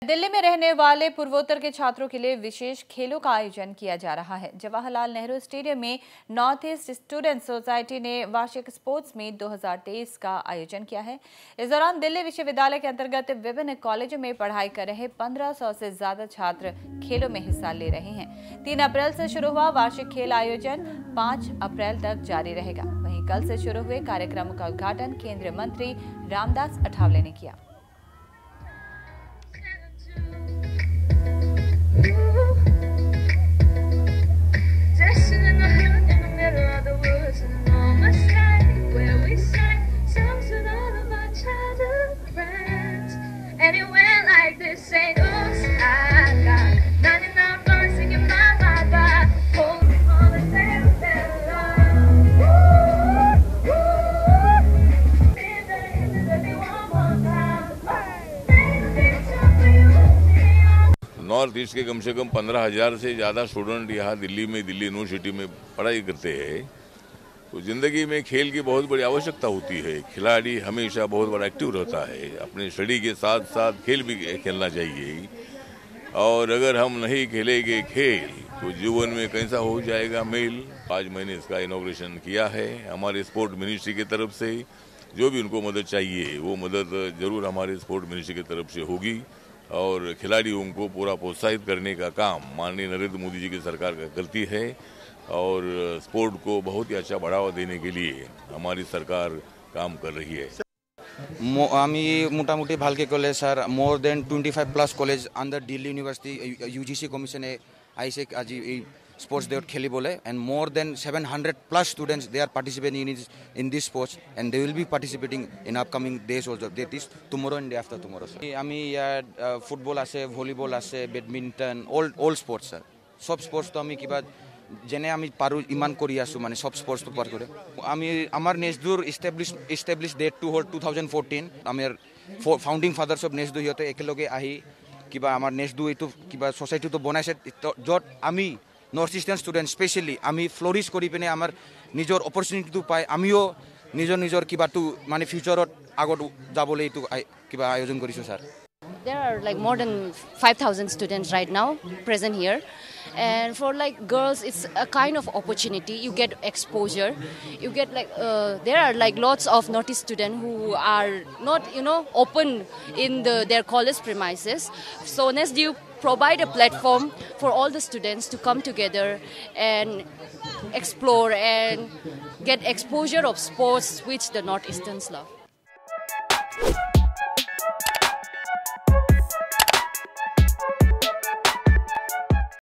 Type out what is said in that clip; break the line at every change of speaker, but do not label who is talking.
दिल्ली में रहने वाले पूर्वोत्तर के छात्रों के लिए विशेष खेलों का आयोजन किया जा रहा है। जवाहरलाल नेहरू स्टेडियम में नॉर्थ ईस्ट स्टूडेंट सोसाइटी ने वार्षिक स्पोर्ट्स मीट 2023 का आयोजन किया है। इस दौरान दिल्ली विश्वविद्यालय के अंतर्गत विभिन्न कॉलेजों में पढ़ाई कर रहे 1500 से ज्यादा छात्र खेलों में हिस्सा ले रहे हैं। 3 अप्रैल से शुरू हुआ वार्षिक खेल आयोजन 5 अप्रैल तक जारी रहेगा। वहीं कल से शुरू हुए कार्यक्रम का उद्घाटन केंद्रीय मंत्री रामदास अठावले ने किया।
नॉर्थ ईस्ट के कम से कम 15,000 से ज़्यादा स्टूडेंट यहाँ दिल्ली यूनिवर्सिटी में पढ़ाई करते हैं। तो ज़िंदगी में खेल की बहुत बड़ी आवश्यकता होती है। खिलाड़ी हमेशा बहुत बड़ा एक्टिव रहता है। अपने स्टडी के साथ साथ खेल भी खेलना चाहिए। और अगर हम नहीं खेलेंगे खेल तो जीवन में कैसा हो जाएगा मेल। आज मैंने इसका इनॉग्रेशन किया है। हमारे स्पोर्ट मिनिस्ट्री की तरफ से जो भी उनको मदद चाहिए वो मदद जरूर हमारे स्पोर्ट मिनिस्ट्री की तरफ से होगी। और खिलाड़ियों को पूरा प्रोत्साहित करने का काम माननीय नरेंद्र मोदी जी की सरकार का करती है। और स्पोर्ट को बहुत ही अच्छा बढ़ावा देने के लिए हमारी सरकार काम कर रही है।
আমি মোটামুটি ভালকে college sir more than 25+ college under Delhi University UGC কমিশনে আইসে আজি এই sports they খেলিবলে and more than 700+ students they are participating in this sports and they will be participating in upcoming days also, that is tomorrow and day after tomorrow. আমি ইয়াত football আছে, volleyball আছে, badminton, all sports sir সব sports তো আমি কিবা যেনে আমি পাৰো ইমান কৰি আছো মানে সব স্পোর্টস তো পাৰ কৰে। আমি আমাৰ নেক্সট এস্টাবলিশ ডেট টু হ'ল 2014। আমাৰ ফাউন্ডিং ফাদার্স অফ নেক্সট হিয়তে একেলগে আহি কিবা আমাৰ নেক্সট এইটো কিবা সোসাইটিটো বনাইছে য'ত আমি নর্থ ইস্টার্ন স্টুডেন্ট স্পেশালি আমি ফ্লোরিশ কৰি পিনে আমাৰ নিজৰ অপৰচুনিটিটো পাই আমিও নিজৰ কিবাটো মানে ফিউচাৰত আগত যাবলৈ এইটো কিবা আয়োজন কৰিছো sir.
There are like more than 5,000 students right now present here, and for like girls it's a kind of opportunity. You get exposure, you get like there are like lots of North East students who are not open in their college premises, so NESDU provide a platform for all the students to come together and explore and get exposure of sports which the North Easterns love.